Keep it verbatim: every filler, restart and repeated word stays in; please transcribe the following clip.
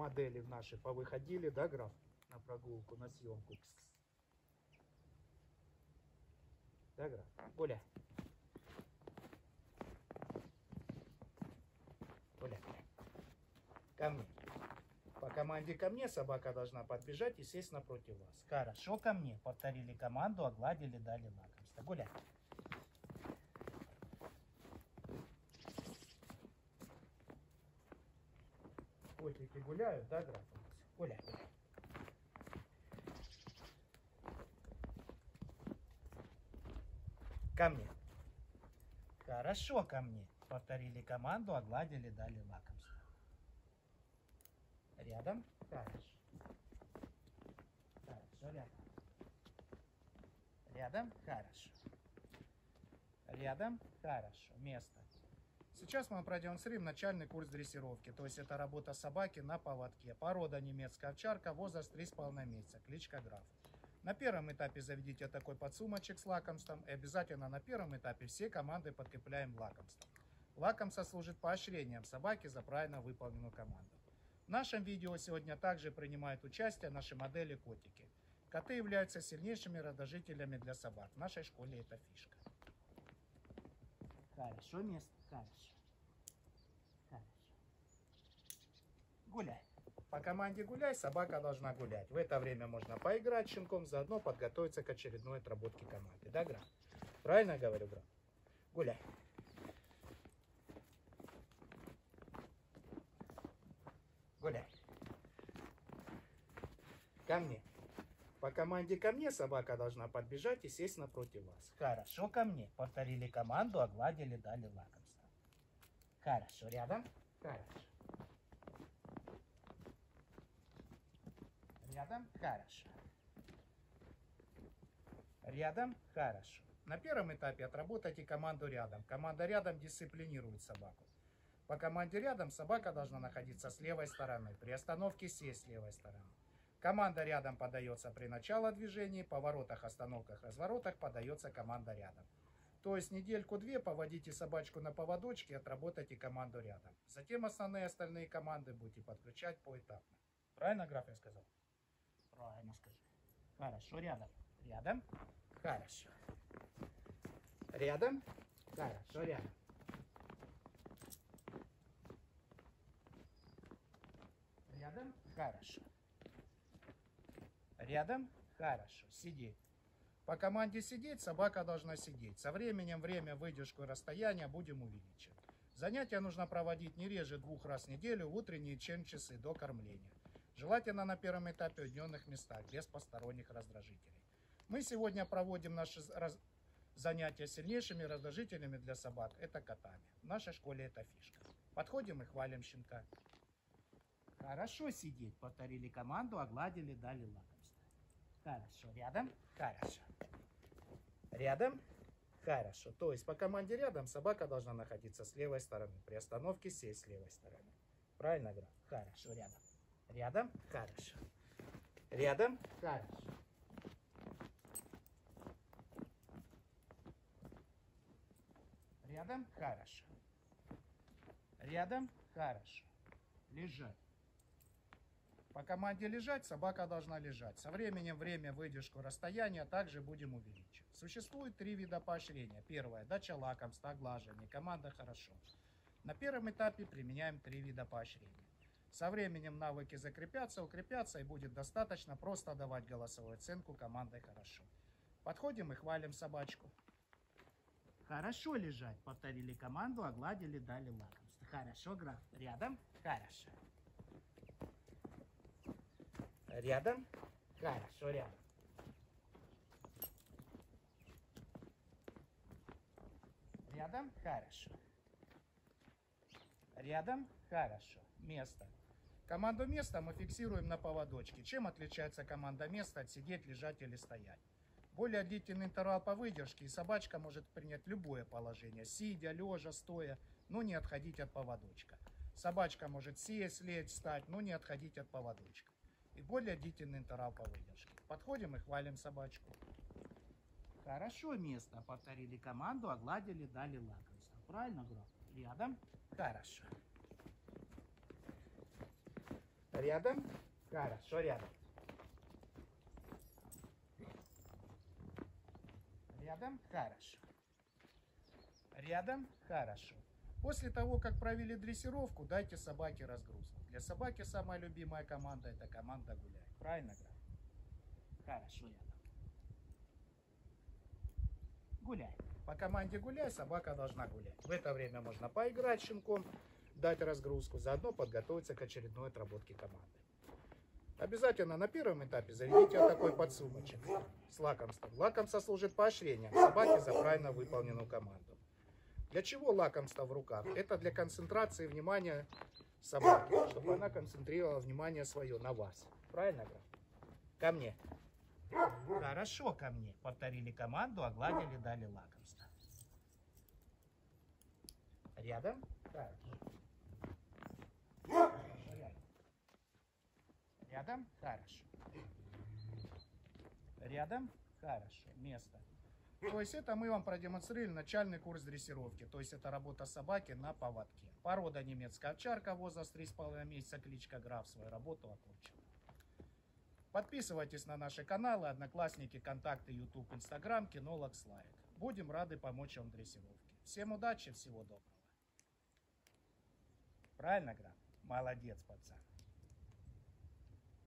модели в наши повыходили, да, граф, на прогулку, на съемку. Кс-кс. Да, граф? Гуляй. Гуляй. Ко мне. По команде ко мне собака должна подбежать и сесть напротив вас. Хорошо, ко мне. Повторили команду, огладили, дали лакомство. Гуляй. Котики гуляют, да, граф? Гуляй, гуляй. Ко мне. Хорошо, ко мне. Повторили команду, огладили, дали лакомство. Рядом. Хорошо. Хорошо, рядом. Рядом. Хорошо. Рядом. Хорошо. Место. Сейчас мы продемонстрируем начальный курс дрессировки. То есть это работа собаки на поводке. Порода немецкая овчарка, возраст три с половиной месяца. Кличка Граф. На первом этапе заведите такой подсумочек с лакомством. И обязательно на первом этапе все команды подкрепляем лакомством. Лакомство служит поощрением собаки за правильно выполненную команду. В нашем видео сегодня также принимают участие наши модели котики. Коты являются сильнейшими раздражителями для собак. В нашей школе это фишка. Хорошо, место. Хорошо. Хорошо. Гуляй. По команде гуляй, собака должна гулять. В это время можно поиграть с щенком, заодно подготовиться к очередной отработке команды. Да, Граф? Правильно я говорю, Граф? Гуляй. Гуляй. Ко мне. По команде ко мне собака должна подбежать и сесть напротив вас. Хорошо, ко мне. Повторили команду, огладили, дали лакомство. Хорошо, рядом. Хорошо. Рядом. Хорошо. Рядом. Хорошо. На первом этапе отработайте команду рядом. Команда рядом дисциплинирует собаку. По команде рядом собака должна находиться с левой стороны. При остановке сесть с левой стороны. Команда рядом подается при начале движения. Поворотах, остановках, разворотах подается команда рядом. То есть недельку-две поводите собачку на поводочке и отработайте команду рядом. Затем основные остальные команды будете подключать поэтапно. Правильно, Граф, я сказал? Правильно скажи. Хорошо, рядом. Рядом. Хорошо. Рядом. Хорошо, рядом. Рядом. Хорошо. Рядом. Хорошо. Сидеть. По команде сидеть собака должна сидеть. Со временем время, выдержку и расстояние будем увеличивать. Занятия нужно проводить не реже двух раз в неделю в утренние чем-часы до кормления. Желательно на первом этапе в уединенных местах, без посторонних раздражителей. Мы сегодня проводим наши раз... занятия сильнейшими раздражителями для собак. Это котами. В нашей школе это фишка. Подходим и хвалим щенка. Хорошо сидеть. Повторили команду, огладили, дали лакомство. Хорошо. Рядом. Хорошо. Рядом. Хорошо. То есть по команде рядом собака должна находиться с левой стороны. При остановке сесть с левой стороны. Правильно, Граф? Хорошо. Рядом. Рядом. Хорошо. Рядом. Хорошо. Рядом. Хорошо. Рядом. Хорошо. Лежать. По команде лежать собака должна лежать. Со временем время, выдержку, расстояние также будем увеличивать. Существует три вида поощрения. Первое – дача лакомства, оглаживание. Команда хорошо. На первом этапе применяем три вида поощрения. Со временем навыки закрепятся, укрепятся и будет достаточно просто давать голосовую оценку командой хорошо. Подходим и хвалим собачку. Хорошо лежать. Повторили команду, огладили, дали лакомство. Хорошо, Граф. Рядом. Хорошо. Рядом. Хорошо, рядом. Рядом. Хорошо. Рядом. Хорошо. Место. Команду места мы фиксируем на поводочке. Чем отличается команда места от сидеть, лежать или стоять? Более длительный интервал по выдержке, и собачка может принять любое положение. Сидя, лежа, стоя, но не отходить от поводочка. Собачка может сесть, лечь, встать, но не отходить от поводочка. И более длительный интервал по выдержке. Подходим и хвалим собачку. Хорошо место. Повторили команду, огладили, дали лакомство. Правильно, Граф? Рядом. Хорошо. Рядом. Хорошо, рядом. Рядом. Хорошо. Рядом. Хорошо. После того, как провели дрессировку, дайте собаке разгрузку. Для собаки самая любимая команда — это команда гуляй. Правильно, Граф? Хорошо, рядом. Гуляй. По команде гуляй собака должна гулять. В это время можно поиграть с щенком, дать разгрузку, заодно подготовиться к очередной отработке команды. Обязательно на первом этапе зарядите вот такой подсумочек с лакомством. Лакомство служит поощрением собаки за правильно выполненную команду. Для чего лакомство в руках? Это для концентрации внимания собаки, чтобы она концентрировала внимание свое на вас. Правильно, Граф? Ко мне. Хорошо, ко мне. Повторили команду, огладили, дали лакомство. Рядом? Хорошо. Рядом. Рядом? Хорошо. Рядом? Хорошо. Место. То есть это мы вам продемонстрировали начальный курс дрессировки. То есть это работа собаки на поводке. Порода немецкая овчарка, возраст три с половиной месяца, кличка Граф, свою работу окончил. Подписывайтесь на наши каналы, Одноклассники, Контакты, YouTube, Instagram, Кинолог, Слайк. Будем рады помочь вам в дрессировке. Всем удачи, всего доброго. Правильно, Граф? Молодец, пацан.